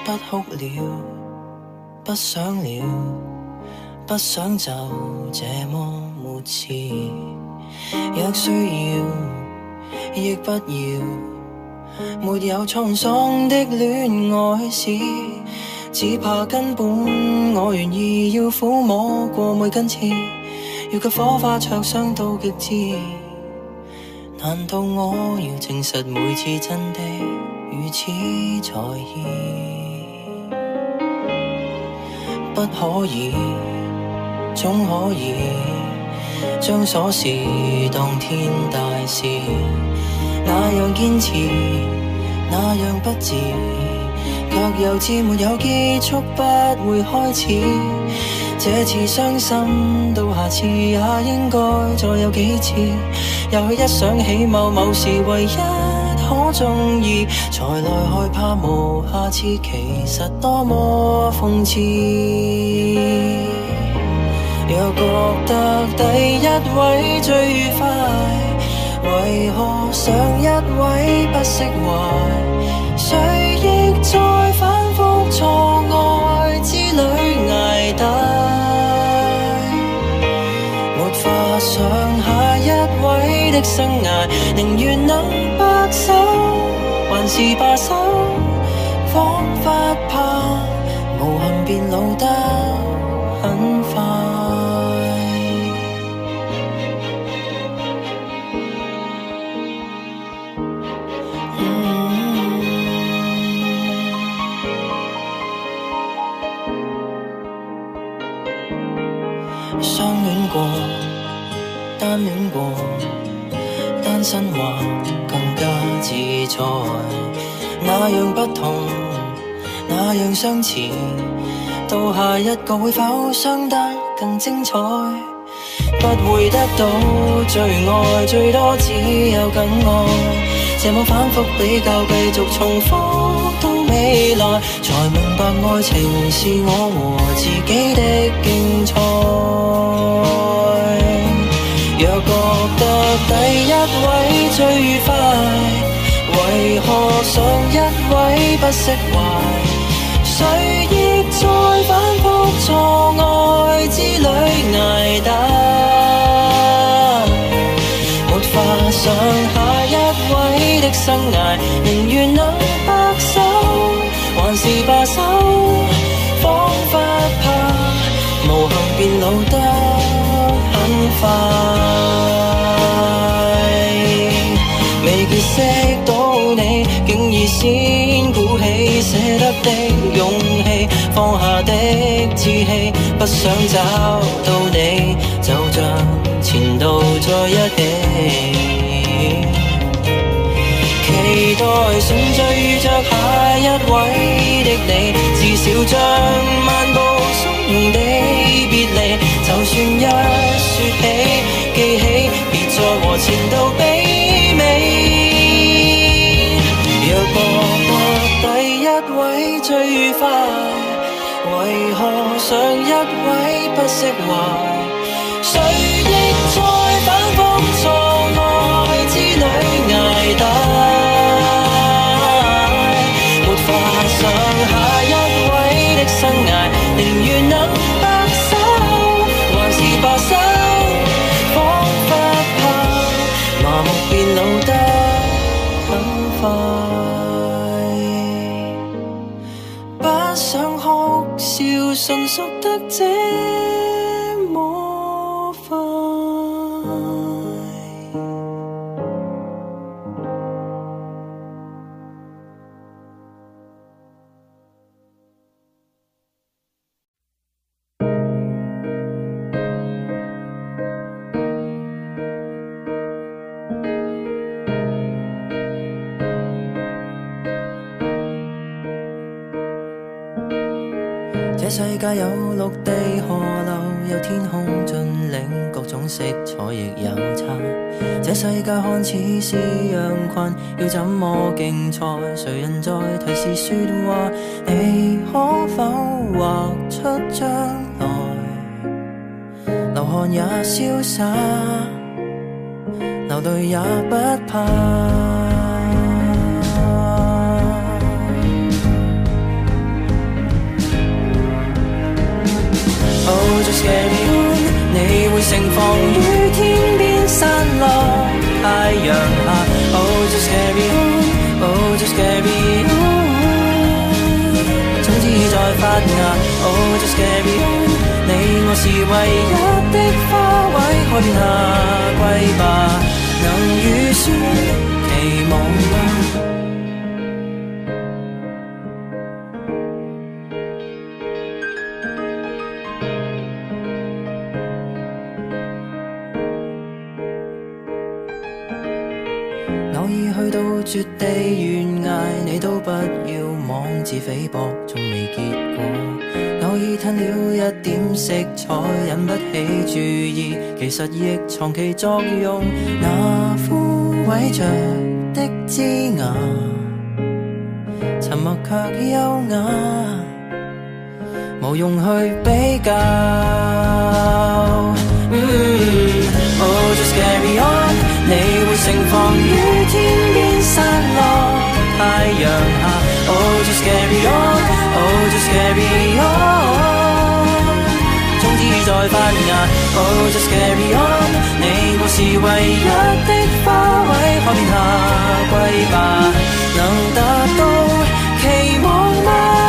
不哭了，不想了，不想就這麼沒詞。若需要，亦不要，沒有滄桑的戀愛史，只怕根本我願意要撫摸過每根刺，要給火花灼傷到極致。難道我要證實每次真的如此在意？不可以，總可以將瑣事當天大事，那樣堅持，那樣不智，卻又知沒有結束，不會開始。這次傷心到下次也應該再有幾次，也許一想起某事唯一可中意，才來害怕無下次，其實多麼諷刺。若覺得第一位最愉快，為何上一位不釋懷？誰亦在反覆錯愛之旅捱大，沒法想下一位的生涯，寧願能白首，還是罷手，彷彿怕無憾變老得很快。相戀過，單戀過，單身話更加自在，那樣不同，那樣相似，到下一個會否傷得更精彩？不會得到最愛，最多只有更愛，這麼反覆比較，繼續重複到未來，才明白愛情是我和自己的競賽。若覺得第一位最愉快，為何上一位不釋懷？誰亦在反覆錯愛之旅捱大，沒法想下一位的生涯，寧願能白首，還是罷手，彷彿怕無憾變老得很快。未結識到你，竟已先鼓起捨得的勇氣，放下的志氣，不想找到你，就像前度在一起。期待順序遇着下一位的你，至少將漫步鬆的別離，就算一說起記起，別再和前度比美。若覺得第一位最愉快，為何上一位不釋懷？誰亦在反覆錯愛之旅捱大，沒法想下一位的生涯，寧願能白首，還是罷手，彷彿怕麻木變老得很快。不想哭笑，純屬得這麼快。這世界有陸地河流，有天空峻嶺，各種色彩亦有差。這世界看似是羊群，要怎麼競賽？誰人在提示說話？你可否畫出將來？流汗也瀟灑，流淚也不怕。 芽。Oh just carry on， 你我是唯一的花卉，海邊夏季吧，能預算期望吧。偶爾去到絕地懸崖，你都不要妄自菲薄，從未結果。偶爾吞了一點色彩，引不起注意，其實亦藏其作用。那枯萎着的枝芽，沉默卻優雅，無用去比較。Oh just carry on， 你會盛放於天邊散落太陽下。Oh just carry on， Oh just carry on， 種子在發芽。Oh just carry on， 你我是唯一的花卉，海邊夏季吧，能達到期望嗎？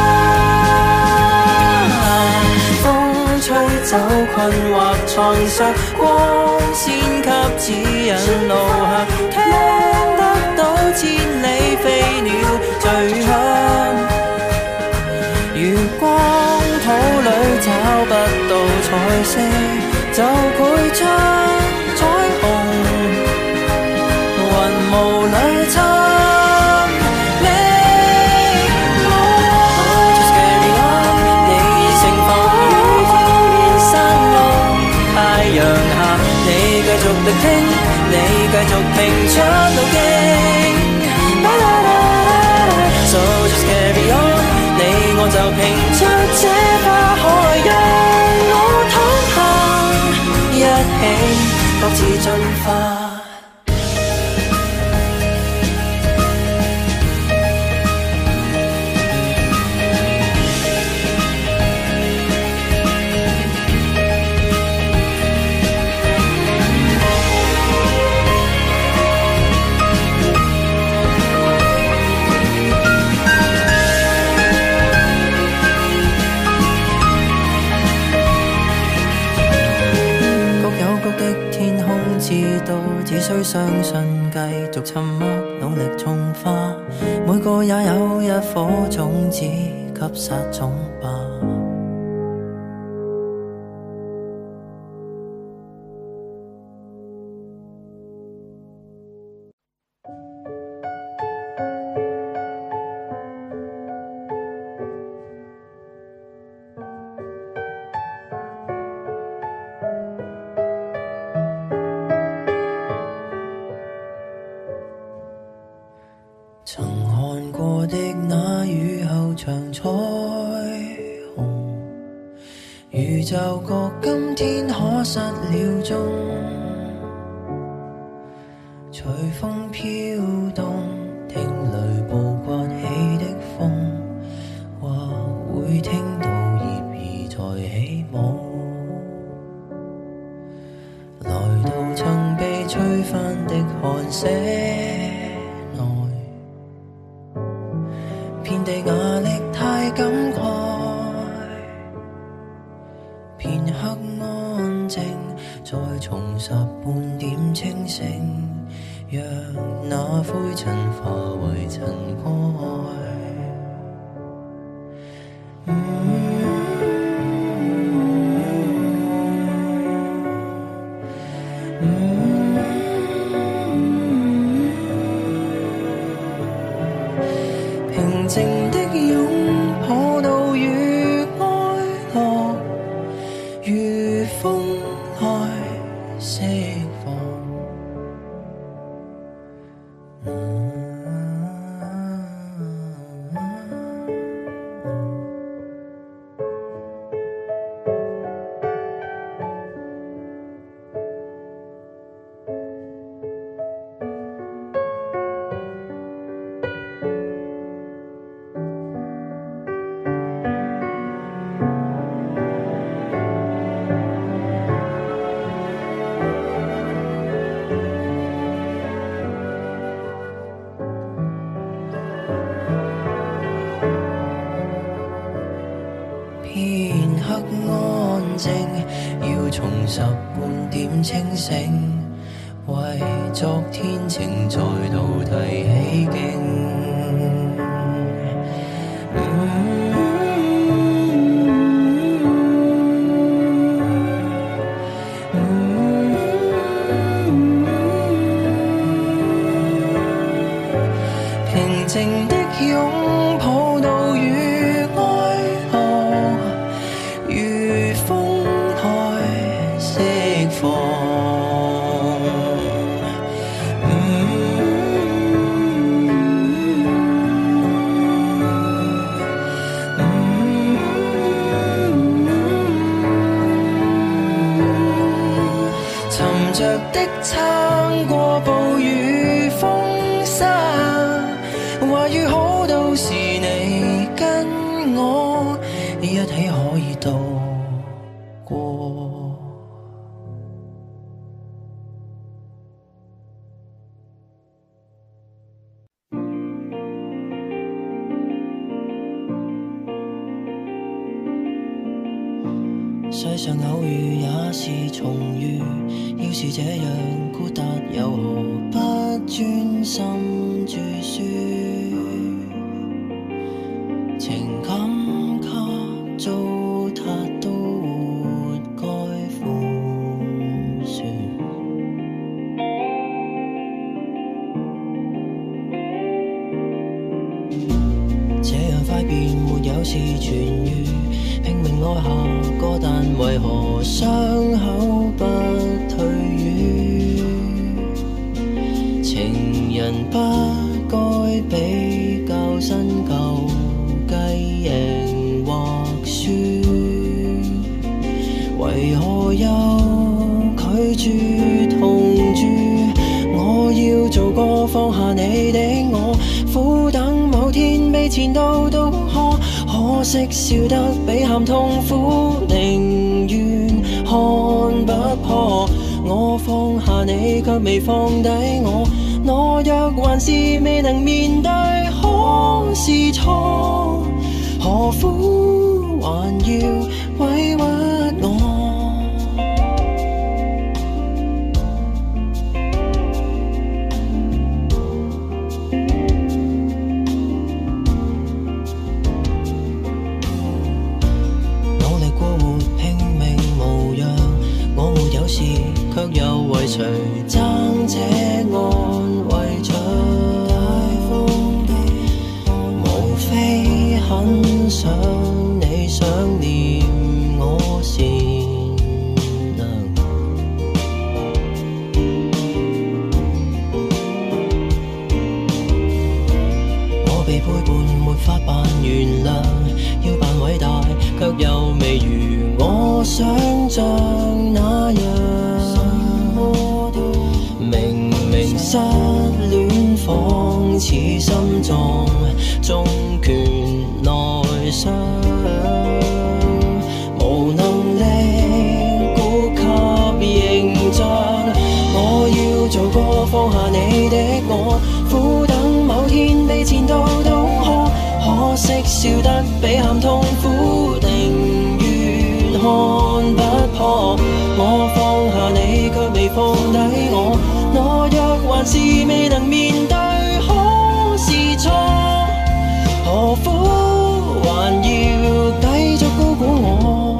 風吹走困惑創傷，光線給指引路向，聽得到千里飛鳥醉響。月光土裏找不到彩色，就繪出彩虹，雲霧裏尋覓我。Just carry on， 你盛放於天邊散落太陽下，你繼續力聽，你繼續拼出路徑。So just carry on， 你我就拼出這花海，讓我躺下，一起各自進化。只需相信，繼續沉默，努力種花。每個也有一顆種子，給撒種吧。曾看過的那雨後長彩虹，如就覺今天可失了蹤，隨風飄動，聽雷暴刮起的風，或會聽到葉兒在起舞，來到曾被吹翻的寒舍遍地壓力太感慨，片刻安靜，再重拾半點清醒，讓那灰塵化為塵埃。平靜的擁抱到愈哀樂，如風來釋放。 要重拾半點清醒，為昨天情再度提起勁。平靜的擁抱到與哀樂，如風海釋放。沉着的撐過暴雨風沙，話語好到時你跟我一起可以渡過。世上偶遇也是重遇，要是這樣豁達，又何不專心著書？情感給糟蹋都活該負算。這樣快便沒有事痊愈，拼命愛下個，但為何傷口不退愈？情人不該比較新舊，計贏或輸，為何又拒絕同住？我要做個放下你的我，苦等某天被前度渡河。可惜笑得比喊痛苦，寧願看不破。我放下你，卻未放低我。懦弱還是未能面對，可是錯，何苦還要委屈我？卻又為誰爭這安慰獎？無非很想你想念我善良，我被背叛沒法扮原諒，要扮偉大卻又未如我想像那樣。明明失戀仿似心臟中拳內傷，無能力顧及形象。我要做個放下你的我，苦等某天被前度渡河。可惜笑得比喊痛苦，寧願看不破。我放下你，卻未放低我。懦弱還是未能面對，可是錯，何苦還要繼續高估我？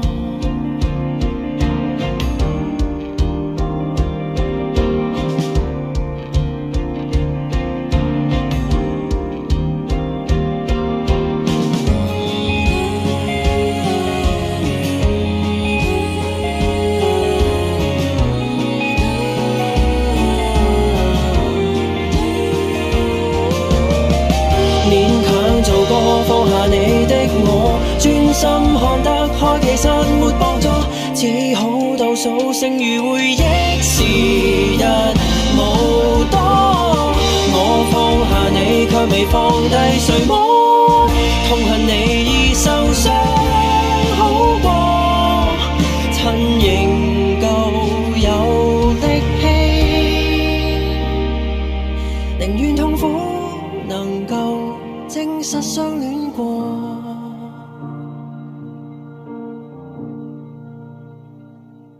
放下你的我，專心看得開，其實沒幫助，只好倒數剩餘回憶時日無多。我放下你，卻未放低誰摸，痛恨你已受傷好過，趁仍舊有力氣，寧願痛苦能夠證實相戀過。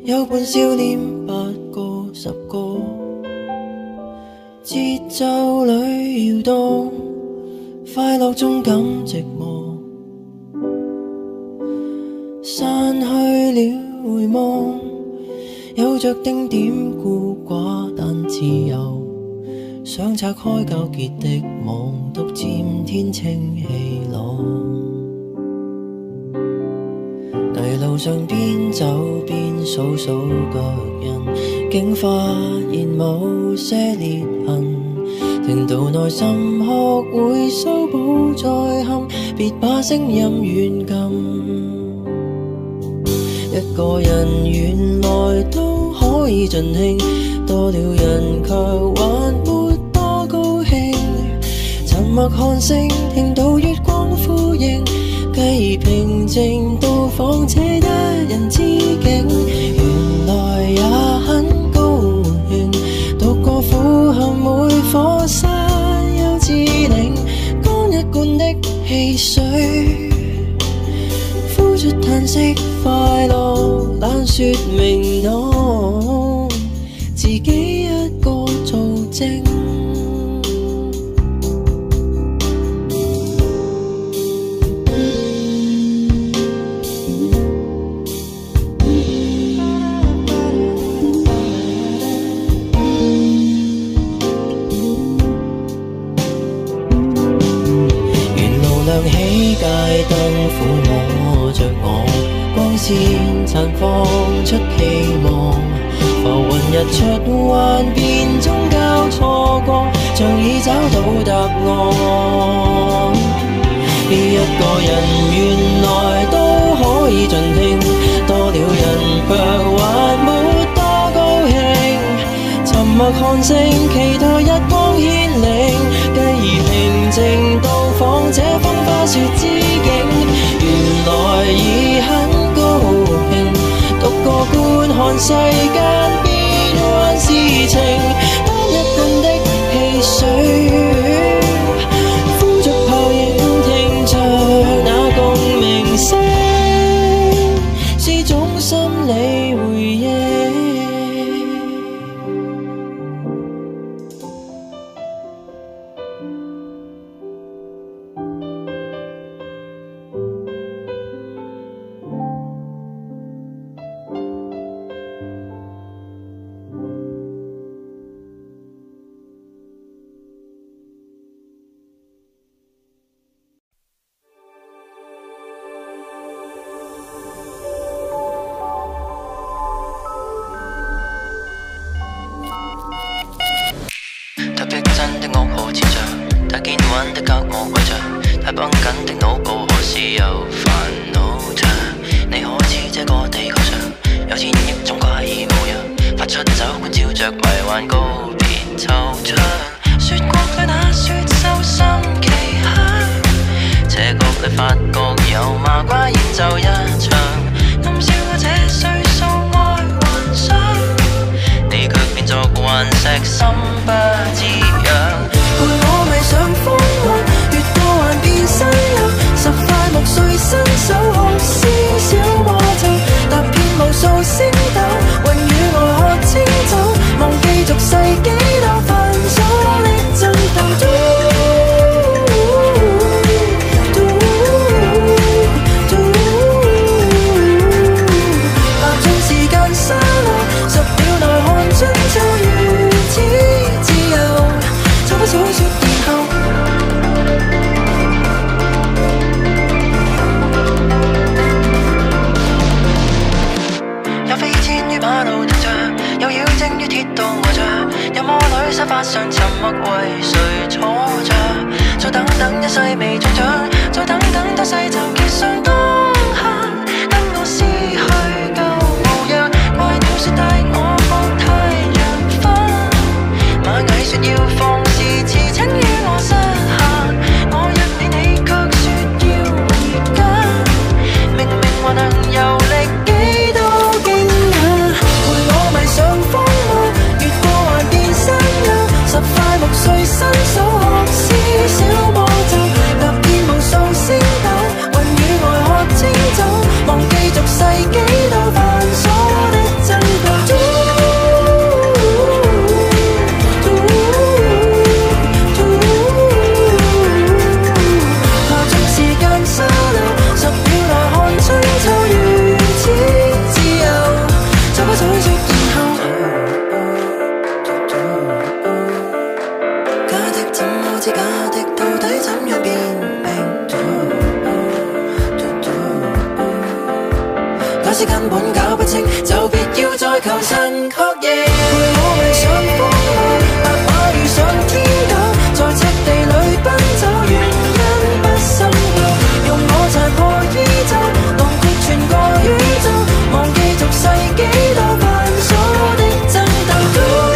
有伴笑臉8個10個，節奏裏搖動，快樂中感寂寞，散去了回望，有着丁點孤寡但自由，想拆開糾結的網，獨佔天清氣朗。泥路上邊走邊數數腳印，竟發現某些裂痕，聽到內心學會修補再陷，別把聲音軟禁。一個人原來都可以盡興，多了人卻還沒多高興。沉默看星，聽到月光呼應，繼而平靜到訪這一人之境。原來也很高興，獨個俯瞰每顆山丘之嶺，乾一罐的汽水，呼出嘆息快樂，懶說明朗，自己一個做證。街燈撫摸着我，光線綻放出期望，浮雲日出幻變中交錯過，像已找到答案。一個人原來都可以盡興，多了人卻還沒多高興。沉默看星，期待日光牽領，繼而平靜到訪這風花雪之境。原來已很高興，獨個觀看世間變幻事情，單一罐的汽水，呼着泡影，聽着那共鳴聲，是種心理回應。真的噩耗纏着，太堅穩的隔膜圍着，太繃緊的腦部何時又煩惱着？你可知這個地球上有千億種怪異模樣，發出酒館照着迷幻告別惆悵。雪國裏那雪獸心奇香，斜角裏發覺有麻瓜演奏一場，暗笑我這歲數愛幻想，你卻變作頑石心不知養。陪我迷上風浪，越過幻變新遊，10塊木碎伸手學施小魔咒，踏遍無數星斗，雲與我喝清酒，忘記俗世幾多煩瑣的爭鬥。法上沉默為誰坐着？再等等一世未中獎，再等等多世就結上當刻，跟我失去舊模樣。怪鳥說帶我看太陽花，螞蟻說要放肆馳騁於我膝下，我約你你卻說要回家，明明還能遊歷幾多驚訝，陪我迷上風浪，越過幻變山丘。10塊木碎伸手學施小魔咒，踏遍無數星斗，雲與外看本搞不清，就別要再求神確認。陪我迷上風浪，白馬遇上天鴿，在赤地裏奔走，原因不深究。用我殘破衣袖，囊括全個宇宙，忘記俗世幾多繁瑣的爭鬥。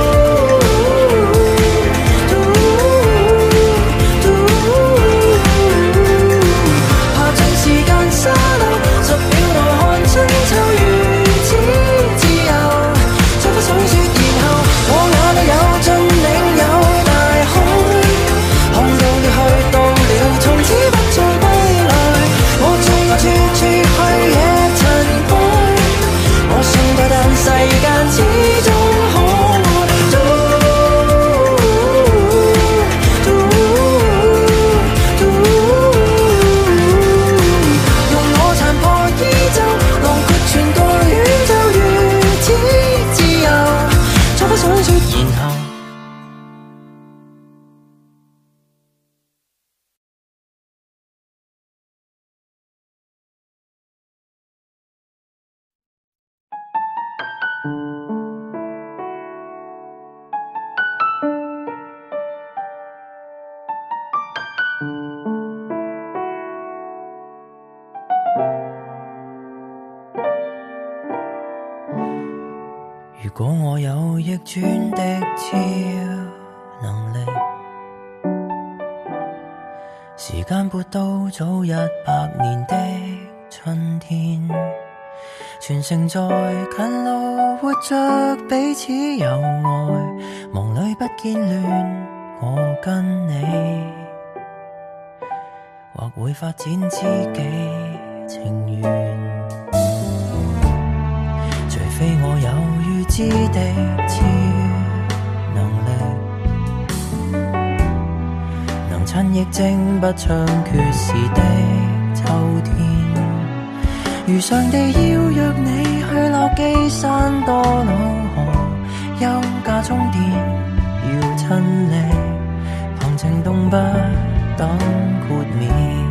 世間始終可愛用我殘破衣袖，囊括全個宇宙，如此自由，再不想說然後。如果我有逆轉的超能力，時間撥到早100年的春天，全城在近路活着彼此有愛，夢裏不見亂，我跟你或會發展知己情緣，除非我有預知的超能力，能趁疫症不猖獗時的秋天，如上地要約你去落基山多瑙河休假充電，要親歷旁情動不等豁免，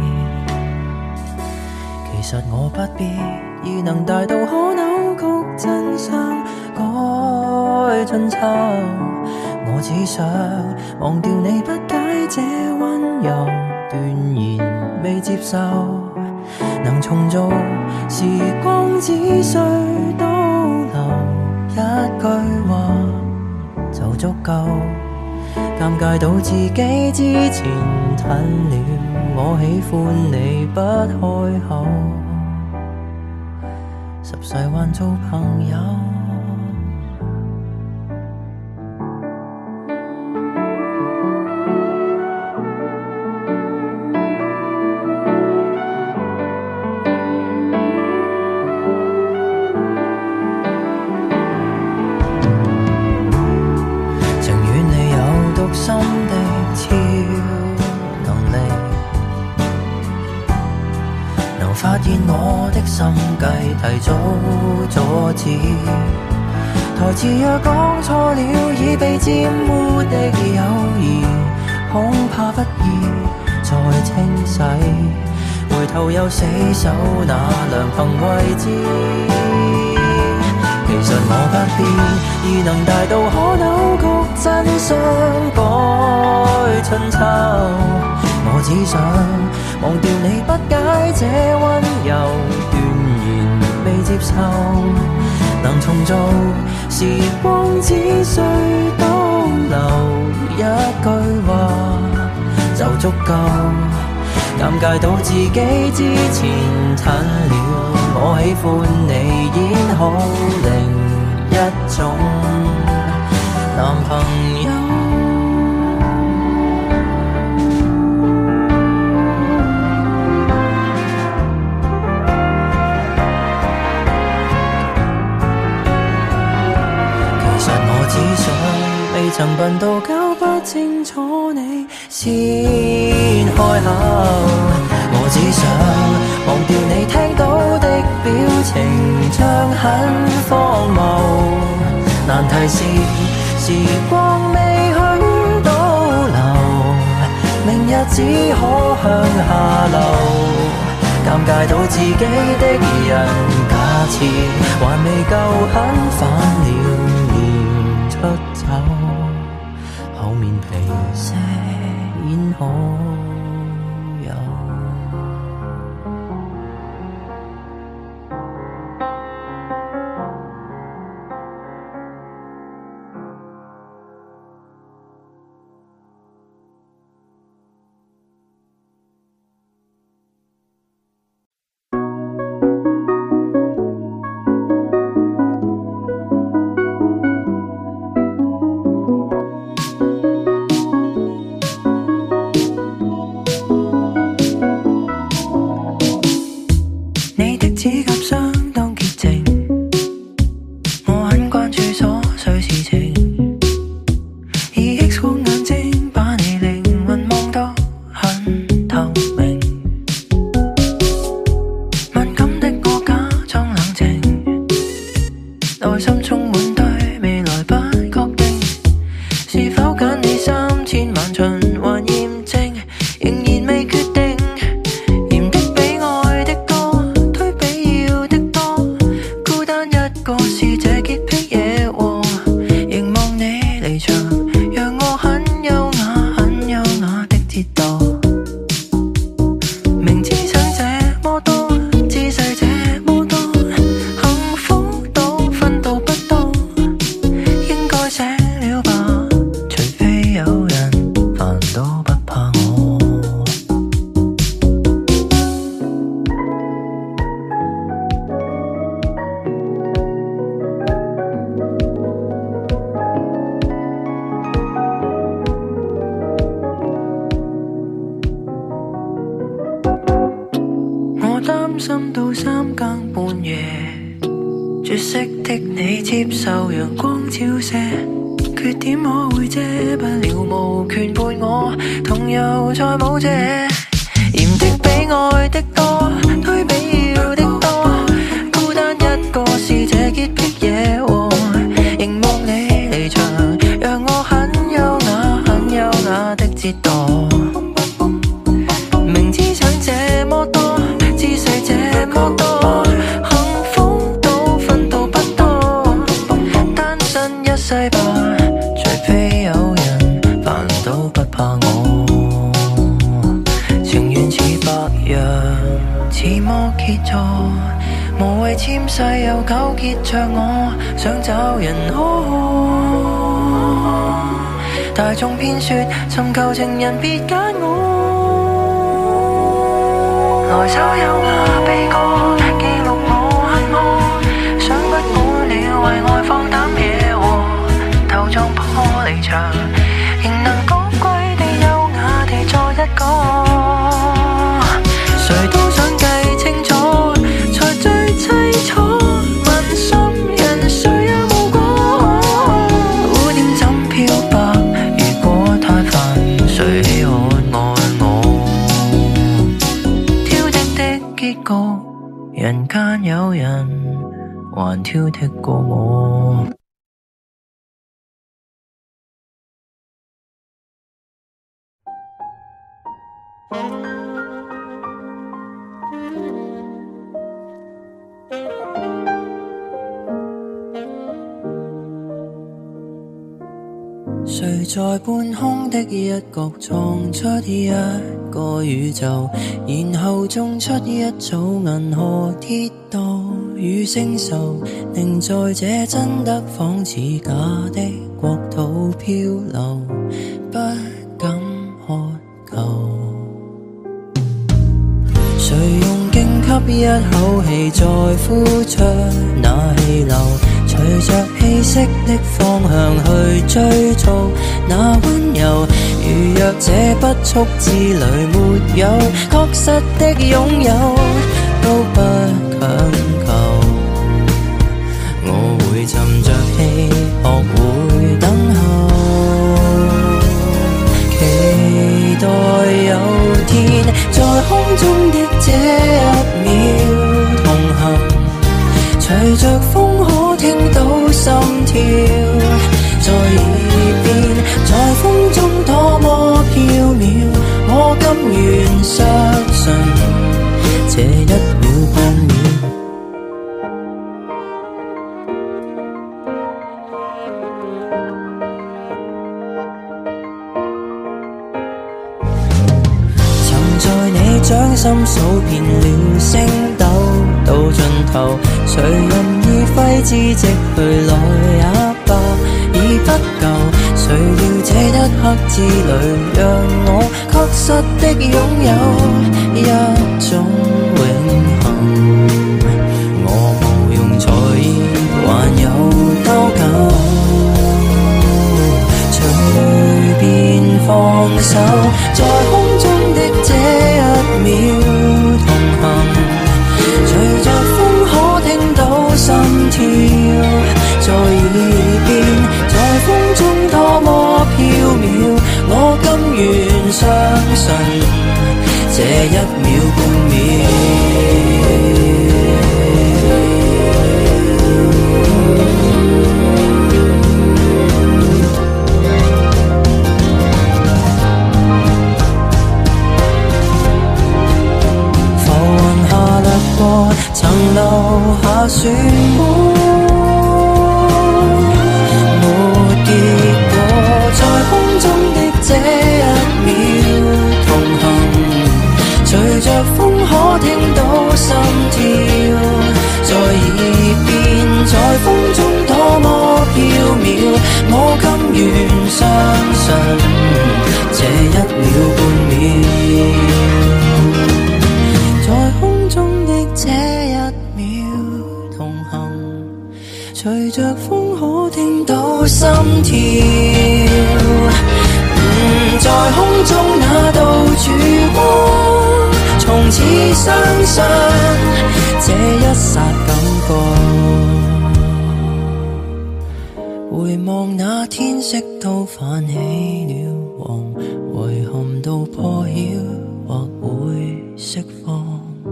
其實我不必已能大到可扭曲真相改春秋，我只想忘掉你不解這溫柔斷言未接受，能重做時光只需倒流一句話就足夠，尷尬到自己之前褪了，我喜歡你不開口，10世還做朋友。心的超能力，能發現我的心計，提早阻止。台詞若講錯了，已被沾污的友誼，恐怕不易再清洗。回頭又死守那良朋位置，其實我不必已能大到可扭曲真相改春秋，我只想忘掉你不解這溫柔斷言未接受，能重做時光只需倒流一句話就足夠，尷尬到自己之前褪了，我喜歡你演好另一種男朋友。其實我只想未曾笨到搞不清楚你先開口，我只想忘掉你聽到的表情像很荒謬，難題是時光未去倒流，明日只可向下流，尷尬到自己的人格下次還未夠狠，反了面出走，厚面皮些演可有？大眾偏說尋求情人別揀我，來首優雅悲歌記錄我恨我，想不滿了為愛放膽惹禍，頭撞玻璃牆，仍能高貴地優雅地做一個，誰都想計清楚，才最凄楚，問心人誰也無果，污點怎漂白？誰稀罕愛我？挑剔的結局，人間有人還挑剔過我。誰在半空的一角創出一個宇宙，然後種出一組銀河鐵道與星宿，寧在這真的仿似假的國土漂流，不敢渴求。誰用勁吸一口氣再呼出那氣流，隨着氣息的方向去追逐那溫柔，如若這不速之旅沒有確實的擁有，都不強求。我會沉着氣學會等候，期待有天在空中的這一秒同行，隨着風可聽到心跳在耳邊，在風中多麼飄渺，我甘願相信這一秒半秒。 掌心數遍了星斗，到盡頭誰任意揮之即去來也罷，已不夠。誰料這一刻之旅，讓我確實的擁有一種永恆。我無用在意，還有多久？隨便放手，在空中的這一秒同行，隨着風可聽到心跳在耳邊，在風中多麼飄渺，我甘願相信這一秒半秒。曾留下漩渦，沒結果，在空中的這一秒同行，隨着風可聽到心跳在耳邊，在風中多麼飄渺，我甘願相信這一秒半秒。這一秒同行，隨着風可聽到心跳，在空中那道曙光，從此相信這一剎感覺。回望那天色都泛起了黃，遺憾到破曉或會釋放。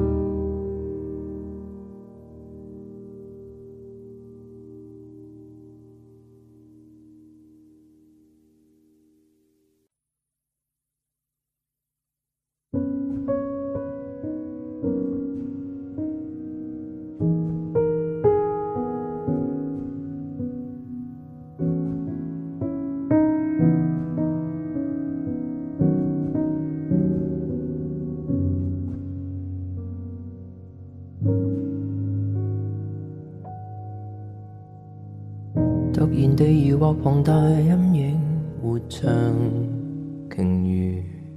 突然地疑惑龐大陰影，活像鯨魚，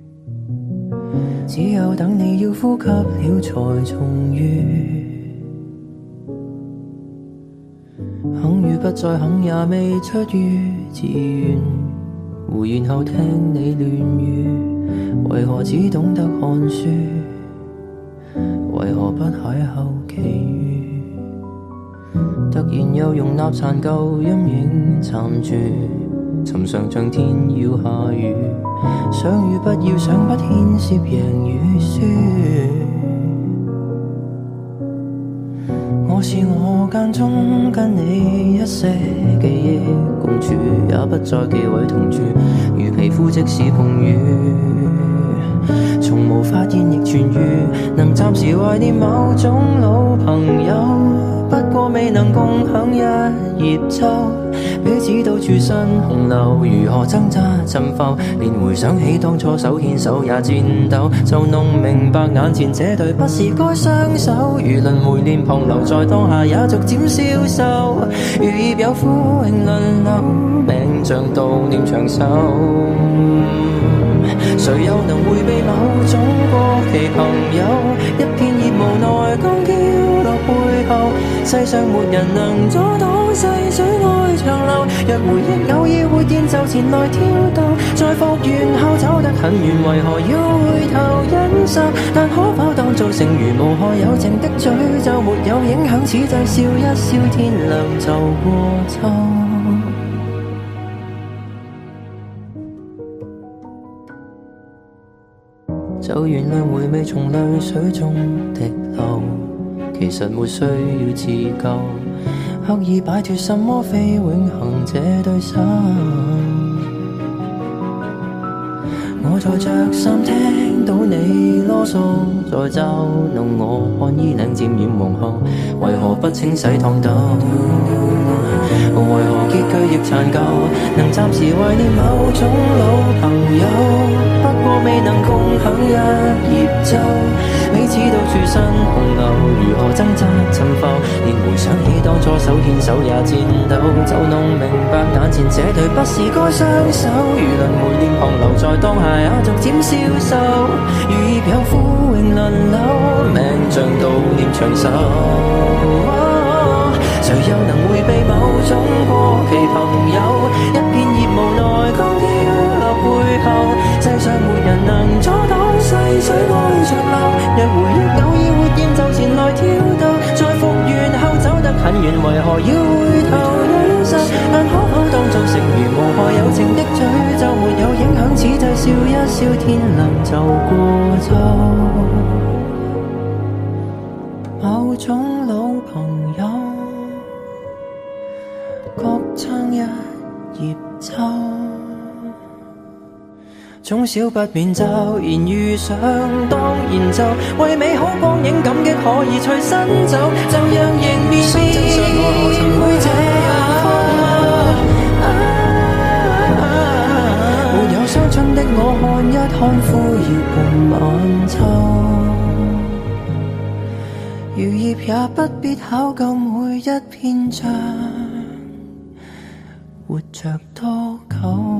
只有等你要呼吸了才重遇。肯與不再肯也未出於自願，胡言後聽你亂語，為何只懂得看書？為何不邂逅奇遇？突然又容納殘舊陰影暫住，尋常像天要下雨，想與不要想不牽涉贏與輸。我是我間中跟你一些記憶共處，也不再忌諱同住，如皮膚即使碰雨，從無發現亦痊愈，能暫時懷念某種老朋友。不過未能共享一葉舟，彼此到處新洪流，如何掙扎沉浮，連回想起當初手牽手也顫抖，就弄明白眼前這對不是該雙手，如輪迴臉龐留在當下也逐漸消瘦，如葉有枯榮輪流，命像悼念長壽，誰又能迴避某種過期朋友，一片葉無奈剛飄落背後，世上沒人能阻擋細水愛長流，若回憶偶爾會電就前來挑逗，在復原後走得很遠，為何要回頭忍受？但可否當做剩餘無害有情的詛咒，沒有影響，此際笑一笑，天亮就過秋。就原諒回味從淚水中滴流，其實沒需要自救，刻意擺脫什麼非永恆這對手。我在着衫聽到你囉嗦，在嘲弄我汗衣領漸染黃後，為何不清洗燙斗？ 為何結局亦殘舊？能暫時懷念某種老朋友，不過未能共享一葉舟。彼此到處新洪流，如何掙扎沉浮？連回想起當初手牽手也顫抖，就弄明白眼前這對不是該雙手。如輪迴臉龐留在當下也逐漸消瘦，如葉有枯榮輪流，命像悼念長壽。誰又能迴避某種過期朋友？一片葉無奈剛飄落背後，世上沒人能阻擋細水愛長流。若回憶偶爾活厭就前來挑逗，在復原後走得很遠，為何要回頭忍受？但可否當作成如無害友情的詛咒，沒有影響，此際笑一笑，天亮就過晝。某種老朋友，各撐一葉舟，總少不免驟然遇上，當然就為美好光影感激，可以隨身走，就讓迎面面會這樣沒有傷春的我，看一看枯葉伴晚秋，如葉也不必考究每一篇章，活着多久。